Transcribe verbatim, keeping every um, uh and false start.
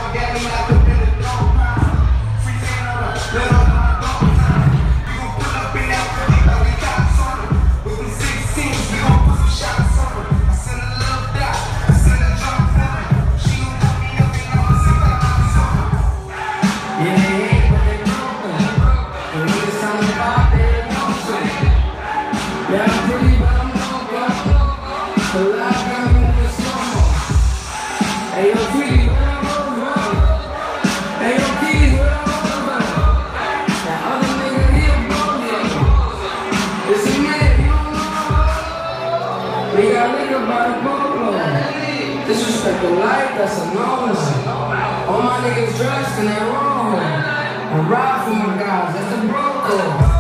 Disrespect the life, that's a no-no. All my niggas dressed and they wrong. I ride for my guys, that's the bro code.